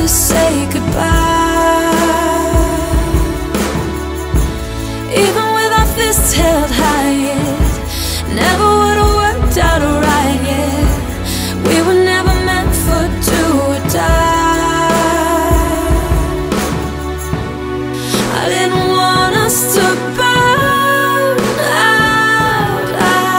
to say goodbye. Even with our fists held high, it never would have worked out right, yeah. We were never meant for do or die. I didn't want us to burn out.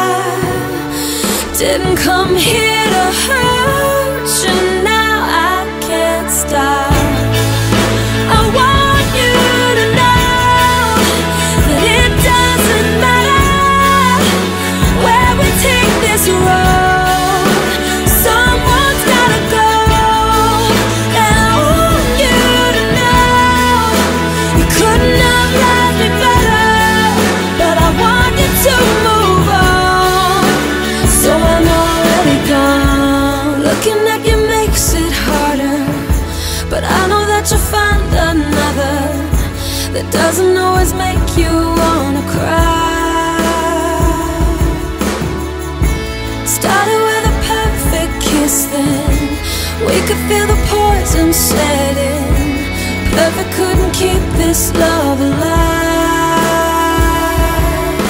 I didn't come here to hurt you. Now I can't stop. I want you to know that it doesn't matter where we take this road. Someone's gotta go, and I want you to know you couldn't have loved me better, but I want you to move on. So I'm already gone. Looking at you makes it harder, but I know that you'll find another that doesn't always make you wanna cry. Started with a perfect kiss, then we could feel the poison setting. Perfect couldn't keep this love alive.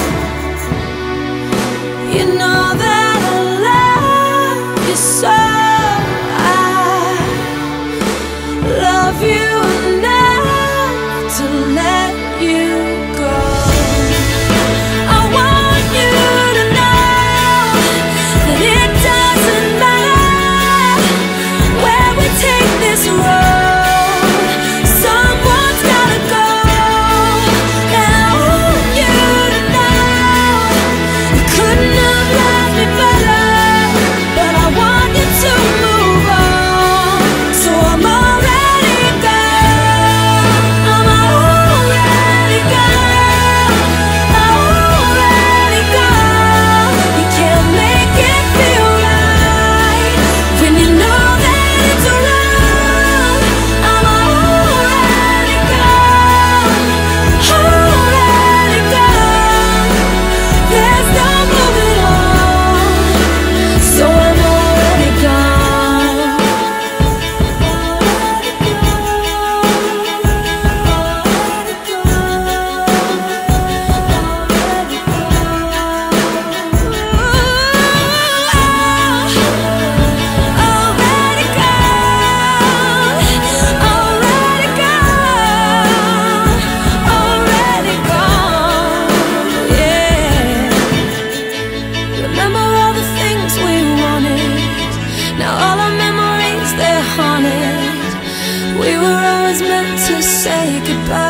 You know that I love you so. Love you enough to let you go. I want you to know that it doesn't matter where we take this road. Someone's gotta go, and I want you to know you couldn't have loved me better, but I want you to move on. So I'm already gone. I'm already gone. Already gone. You can't make it feel right when you know that it's wrong. I'm already gone. Already gone. There's no moving on. So I'm already gone. Remember all the things we wanted. Now all our memories, they're haunted. We were always meant to say goodbye.